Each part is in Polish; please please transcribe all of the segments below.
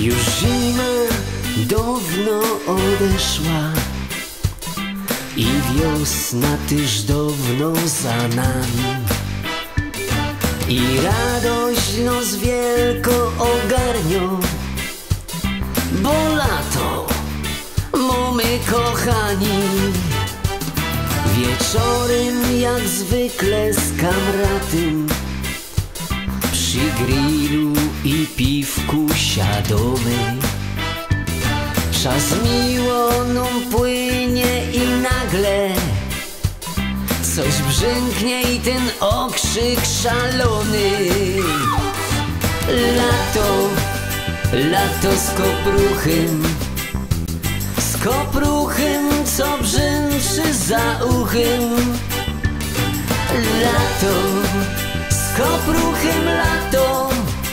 Już zima dawno odeszła i wiosna tyż dawno za nami. I radość nos wielko ogarnią, bo lato mamy kochani. Wieczorem jak zwykle z kamratem przy grillu i piwku siadomy. Czas miło nam płynie i nagle coś brzęknie i ten okrzyk szalony. Lato, lato z kopruchem, co brzęczy za uchem. Lato, z kopruchem lato,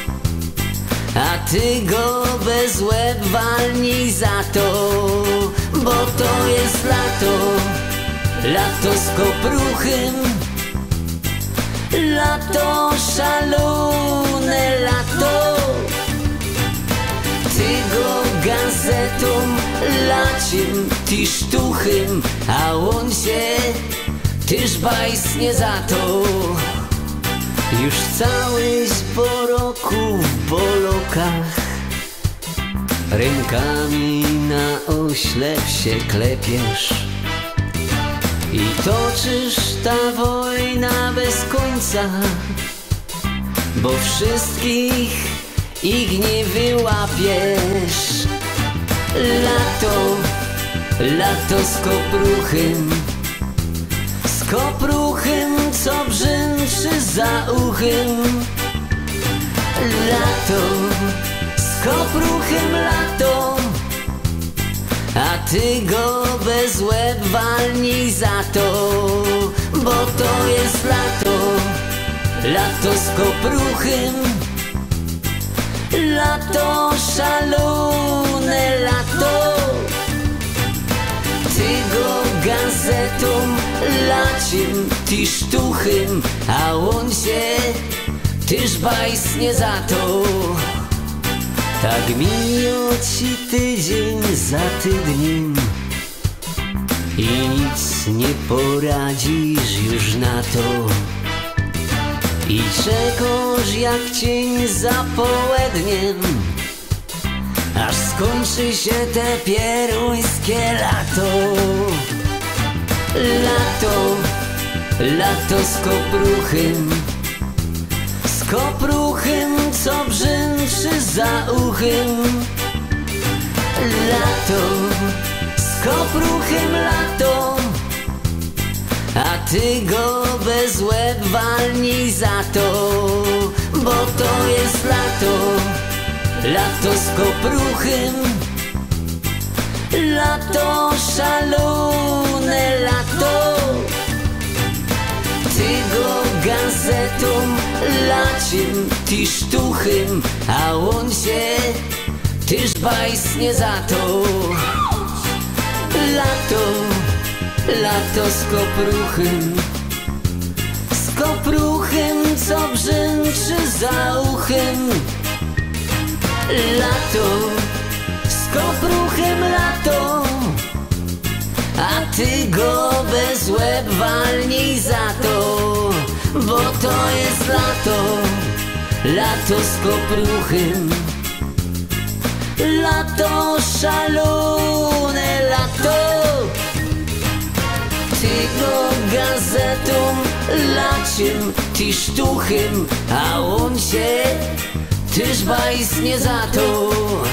a ty go bez łeb walnij za to, bo to jest lato, lato z kopruchem, lato szalone lato. Ty go gazetą, laciem, ty sztuchem, a on się tyż bajsnie za to. Już całyś po roku w bolokach rękami na oślep się klepiesz i toczysz ta wojna bez końca, bo wszystkich ich nie wyłapiesz. Lato, lato z kopruchem, co brzęczy za uchem. Lato, z kopruchem lato, a ty go bez łeb walnij za to, bo to jest lato, lato z kopruchem, lato szalone lato. Ty go gazetą, laciem, ty sztuchem, a on się tyż bajsnie za to. Tak miło ci tydzień za tydniem i nic nie poradzisz już na to. I czekasz jak cień za południem, aż skończy się te pieruńskie lato. Lato, lato z kopruchem, co brzęczy za uchem. Lato, z kopruchem lato, a ty go bez łeb walnij za to, bo to jest lato, lato z kopruchem, lato szalone lato. Ty go gazetą, laciem, ty sztuchem, a on się tyż bajsnie za to. Lato, lato z kopruchem, co brzęczy za uchem. Lato, z kopruchem lato, a ty go bez łeb walnij za to, bo to jest lato, lato z kopruchem, lato szalone lato. Ty go gazetą, laciem, ty sztuchem, a on się tyż bajsnie za to.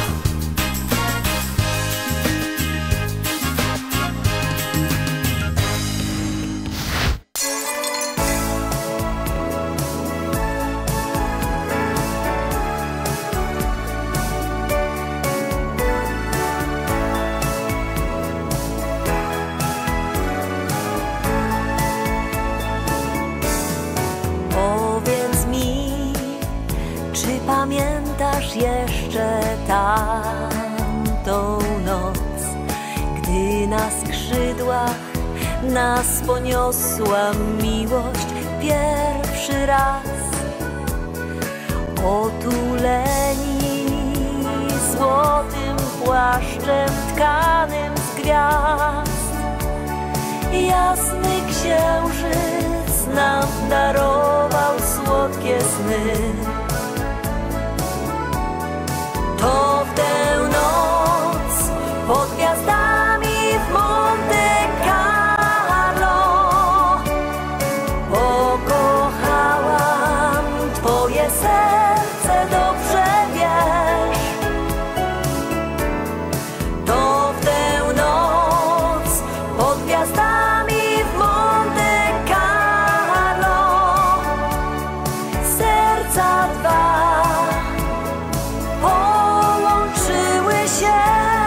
Pamiętasz jeszcze tamtą noc, gdy na skrzydłach nas poniosła miłość pierwszy raz? Otuleni złotym płaszczem tkanym z gwiazd. Jasny księżyc nam darował słodkie sny. To w tę noc pod gwiazdami w Monte Carlo pokochałam twoje serce, dobrze wiesz. To w tę noc pod gwiazdami w Monte Carlo serca dwa połączyły się.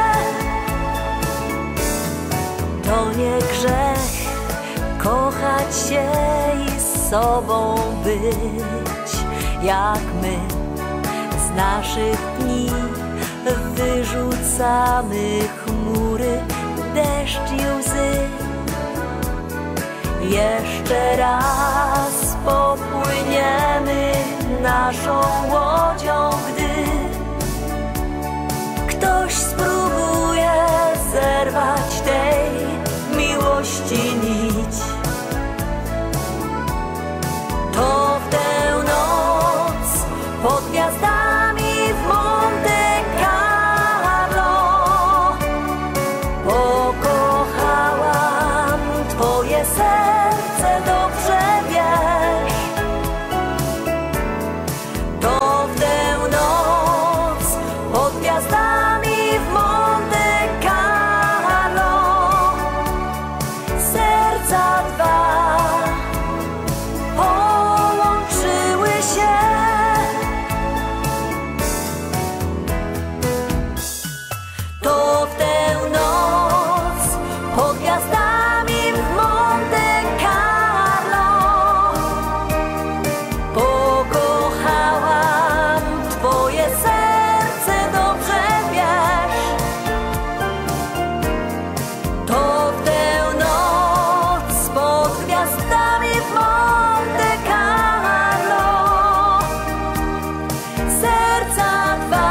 To nie grzech kochać się i z sobą być, jak my z naszych dni wyrzucamy chmury, deszcz i łzy. Jeszcze raz popłyniemy naszą łodzią, gdy ktoś spróbuje zerwać tej miłości nić. To w tę noc pod gwiazdami w Monte Carlo pokochałam twoje serce, dobrze wiesz. To w tę noc pod gwiazdami w Monte Carlo serca dwa połączyły się. To w tę noc pod gwiazdami w Monte Carlo pokochałam twoje serce, dobrze wiesz. To w tę noc pod gwiazdami w Monte Carlo serca dwa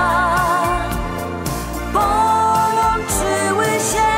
połączyły się.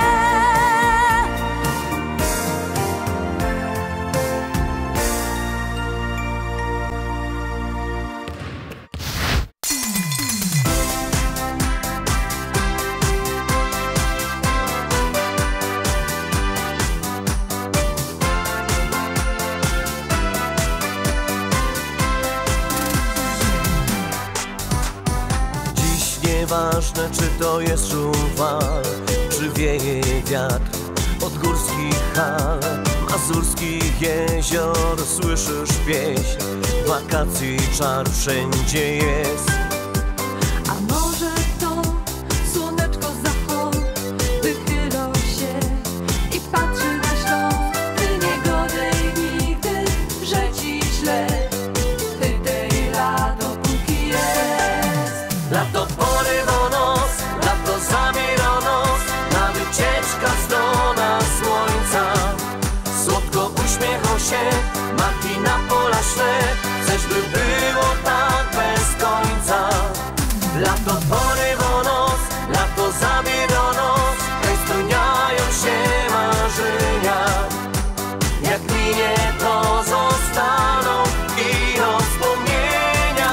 Dziś nieważne, czy to jest szum fal, czy wieje wiatr od górskich hal, mazurskich jezior. Słyszysz pieśń wakacji, czar wszędzie jest. A może to słoneczko z zachodu wychylą się i patrzy na Śląsk. Ty nie gorzej nigdy, że ci źle, ty tej lato póki jest. Lato porywa nos, lato zabiera nos, na wycieczka strona słońca. Słodko uśmiecha się, maki na pola szle, chcesz by było tak bez końca. Lato porywa nos, lato zabiera nos, hej spełniają się marzenia. Jak minie to zostaną ino wspomnienia.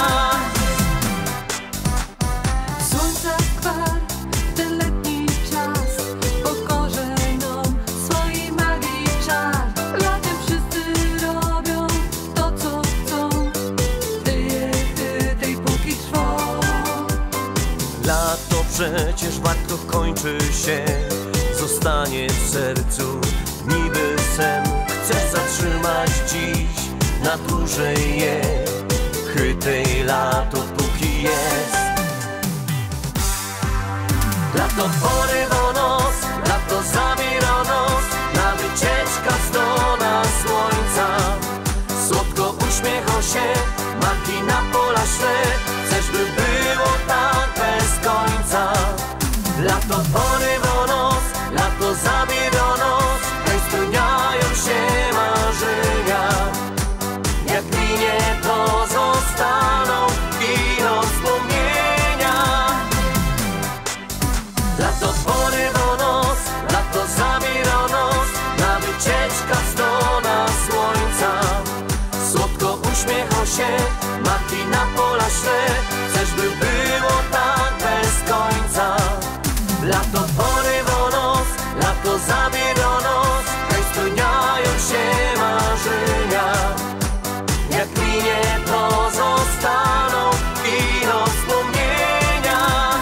Słońca gwar, ten letni czas pokorze nam swojej magii czar. Latem wszyscy robią to, co chcą, wyjechy tej póki trwą. Lato przecież warto kończy się, zostanie w sercu niby sen. Chcesz zatrzymać dziś na dłużej je, chytej lato póki jest. Lato porywa nos, lato zabiera nos, na wycieczka strona słońca. Słodko uśmiecha się, maki na pola szle, chcesz by było tak bez końca. Lato porywa nos, lato zabiera nos, hej spełniają się marzenia. Jak minie to zostaną ino wspomnienia. pola szle. Chcesz, by było tak bez końca. Lato porywa nos, lato zabiera nos. Hej, spełniają się marzenia. Jak minie, pozostaną ino wspomnienia.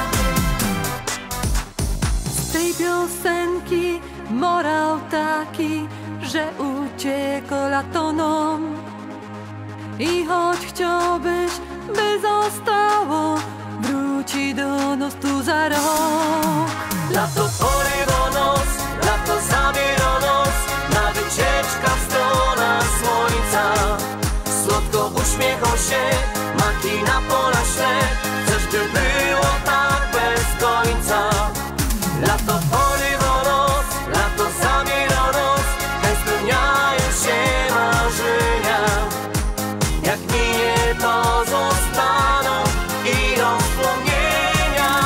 Z tej piosenki morał taki, że uciekło lato nam. I choć chciałbyś, by zostało, wróci do nas tu za rok. Lato porywa nos, lato zabiera nos. Na wycieczka w stronę słońca. Słodko uśmiechał się, maki na pola szle. Chcesz, by było tak bez końca. Lato porywa nos, lato zabiera nos. Hej, spełniają się marzenia. Jak minie, pozostaną ino wspomnienia.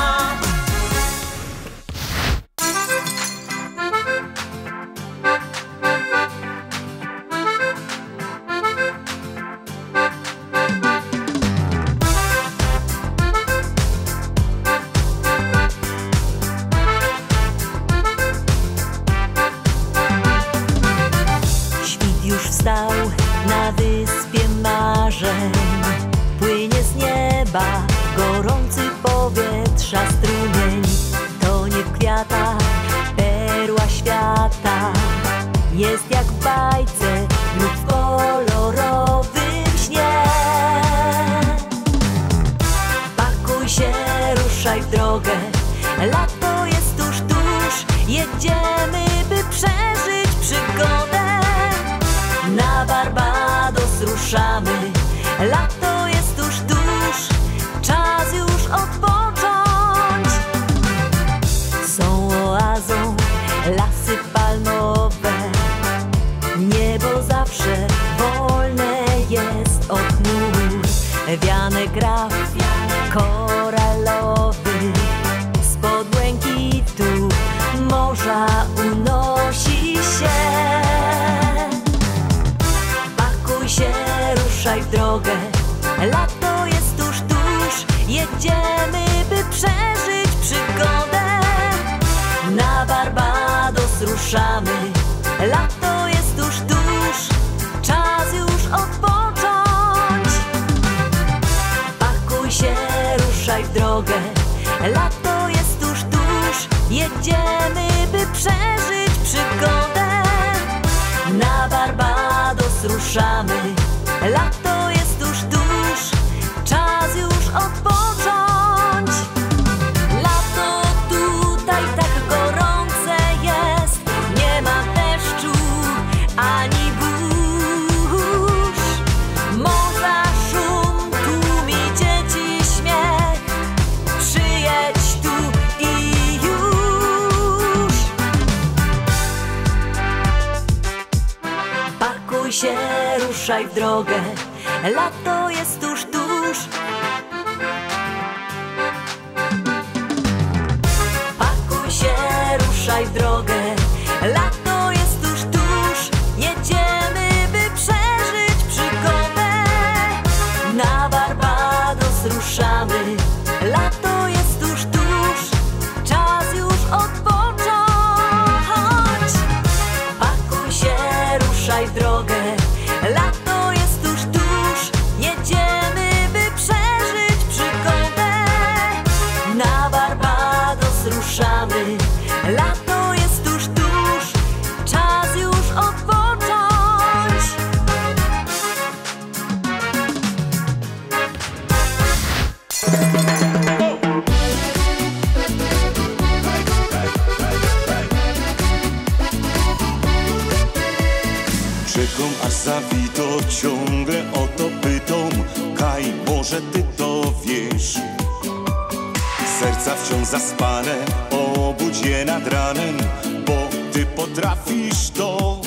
Świt już wstał na wyspie marzeń. Płynie z nieba gorący powietrza strumień. Tonie w kwiatach perła świata. Jest jak w bajce lub w kolorowym śnie. Pakuj się, ruszaj w drogę. Lato jest tuż, tuż. Jedziemy, by przeżyć przygodę. Na Barbados ruszamy. Lato jest tuż, tuż. Czas już odpocząć. Są oazą lasy palmowe. Niebo zawsze wolne jest od chmur. Wianek graf koralowy. Spod błękitu morza unosi się. Pakuj się, ruszaj w drogę. Lato jest tuż, tuż. Jedziemy, by przeżyć przygodę. Na Barbados ruszamy. Lato jest tuż, tuż. Czas już odpocząć. Pakuj się, ruszaj w drogę. Lato jest tuż, tuż. Jedziemy, by przeżyć przygodę. Na Barbados ruszamy. Lato jest tuż, tuż. Czas już odpocząć. Lato tutaj tak gorące jest. Nie ma deszczu ani burz. Morza szum, tłumi dzieci śmiech. Przyjedź tu i już. Pakuj się, ruszaj w drogę. Lato jest tuż, tuż. Pakuj się, ruszaj w drogę. Lato jest tuż, tuż. Jedziemy, by przeżyć przygodę. Na Barbados ruszamy. Lato jest tuż, tuż. Czas już odpocząć. Pakuj się, ruszaj w drogę. Lato jest tuż, tuż. Jedziemy, by przeżyć przygodę. Na Barbados ruszamy. Lato jest tuż, tuż. Czas już odpocząć. Czekam aż zawito, ciągle o to pytam. Kaj, może ty to wiesz? Serca wciąż zaspane, obudź je nad ranem, bo ty potrafisz to.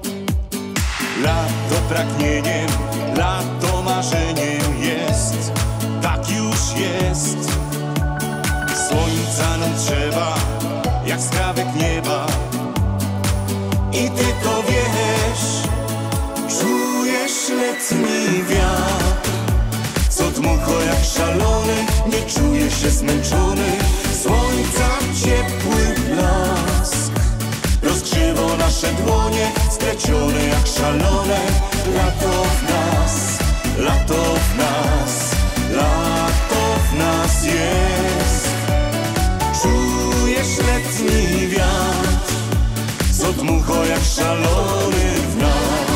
Lato pragnieniem, lato marzeniem jest. Tak już jest. Słońca nam trzeba, jak skrawek nieba. I ty to wiesz. Czujesz letni wiatr, co dmucha dmucho jak szalony, nie czuję się zmęczony. Słońca ciepły blask rozgrzewa nasze dłonie, splecione jak szalone. Lato w nas, lato w nas, lato w nas jest. Czujesz letni wiatr, co dmucho jak szalony w nas.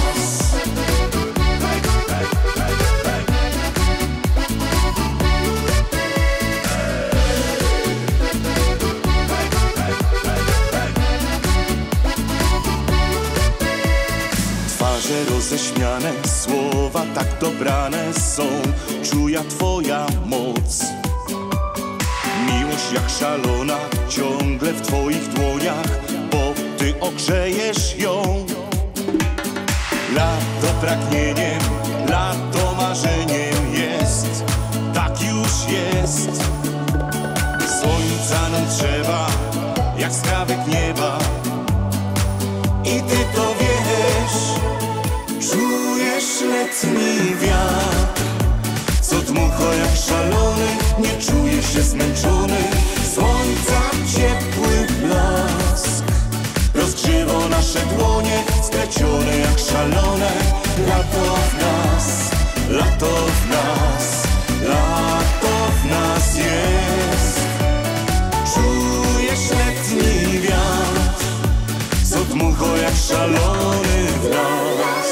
Twarze roześmiane, słowa tak dobrane są. Czuja twoja moc, miłość jak szalona, ciągle w twoich dłoniach, bo ty ogrzejesz ją. Lato pragnieniem, lato marzeniem jest, tak już jest. Słońca nam trzeba, jak skrawek nieba, i ty to wiesz. Czujesz letni wiatr, co dmucho jak szalony, nie czuję się zmęczony. Słońca ciepły blask rozgrzewa nasze dłonie, splecione jak szalone. Lato w nas, lato w nas, lato w nas jest. Czujesz letni wiatr, co dmucho jak szalony w nas.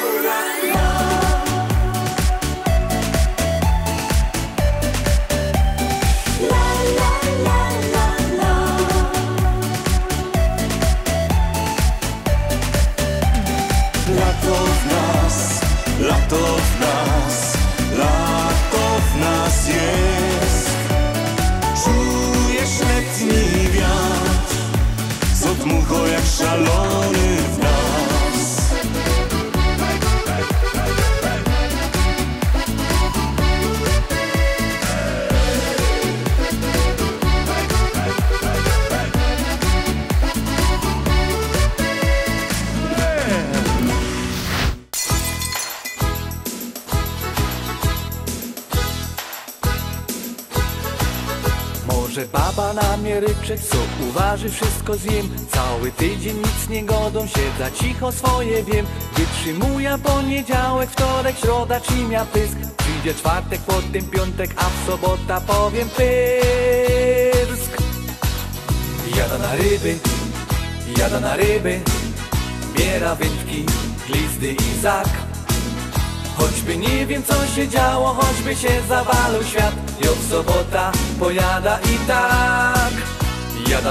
Lato w nas, lato w nas jest. Czujesz letni wiatr, co dmucho jak szalony w nas. Że baba na mnie ryczeć, co uważy, wszystko zjem. Cały tydzień nic nie godą, siedza cicho, swoje wiem. Wytrzymuję poniedziałek, wtorek, środa, czymia pysk. Przyjdzie czwartek, potem piątek, a w sobota powiem pyrsk. Jada na ryby, biera wędki, glizdy i zak. Choćby nie wiem co się działo, choćby się zawalał świat, jo w sobota pojada i tak. Jada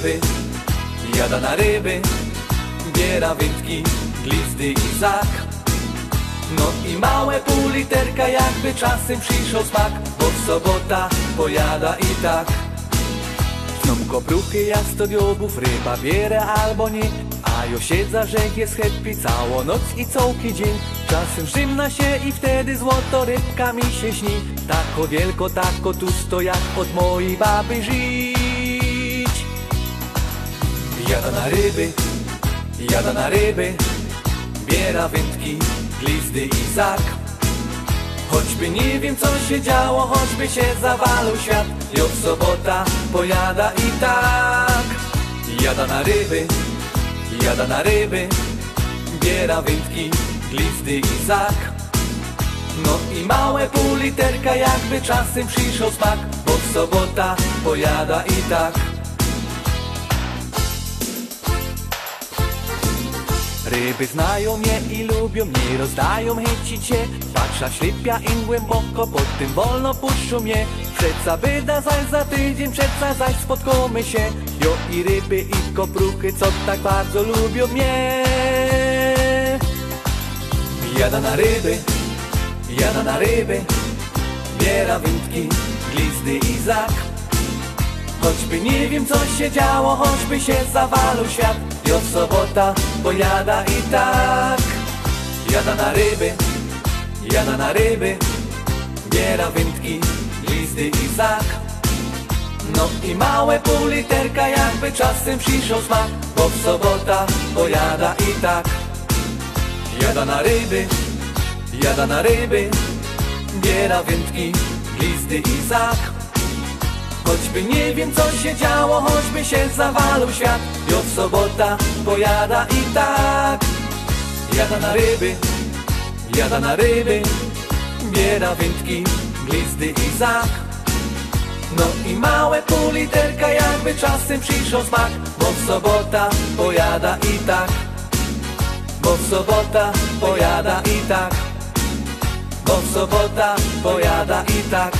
na ryby, biera wędki, glizdy i zak. No i małe pół literka, jakby czasem przyszło smak, bo w sobota pojada i tak. Sną kopruchy, ja 100 diobów, ryba bierę albo nie, a jo siedza, rzek jest happy całą noc i całki dzień. Czasem żymna się i wtedy złoto rybka mi się śni. Tako wielko, tako tusto, jak od mojej baby żyć. Jada na ryby, biera wędki, glizdy i zak. Choćby nie wiem co się działo, choćby się zawalał świat, jo w sobota pojada i tak. Jada na ryby, biera wędki, glizdy i zak. No i małe pół literka, jakby czasem przyszło smak, bo w sobota pojada i tak. Ryby znają mnie i lubią mnie, rozdają chęcić się. Patrza ślepia im głęboko, pod tym wolno puszczą mnie. Przeca wyda zaś za tydzień, przeca zaś spotkamy się. Jo i ryby i kopruchy, co tak bardzo lubią mnie. Jada na ryby, biera wędki, glizdy i zak. Choćby nie wiem co się działo, choćby się zawalał świat, jo w sobota pojada i tak. Jada na ryby, biera wędki, glizdy i zak. No i małe pół literka, jakby czasem przyszło smak, bo w sobota pojada i tak. Jada na ryby, biera wędki, glizdy i zak. Choćby nie wiem co się działo, choćby się zawalił świat, jo w sobota pojada i tak. Jada na ryby, jada na ryby, biera wędki, glizdy i zak. No i małe pół literka, jakby czasem przyszło smak, bo w sobota pojada i tak. Bo w sobota pojada i tak. Bo w sobota pojada i tak.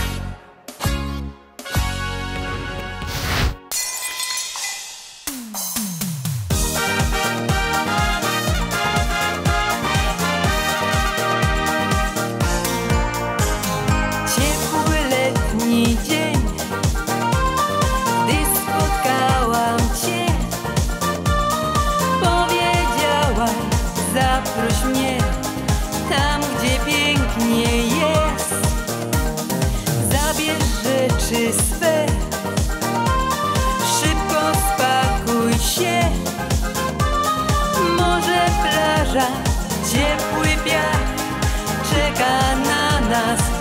Ciepły letni dzień, gdy spotkałam Cię, powiedziałaś, zaproś mnie tam, gdzie pięknie jest. Zabierz rzeczy swe, szybko spakuj się. Morze, plaża, ciepły piach czeka na nas.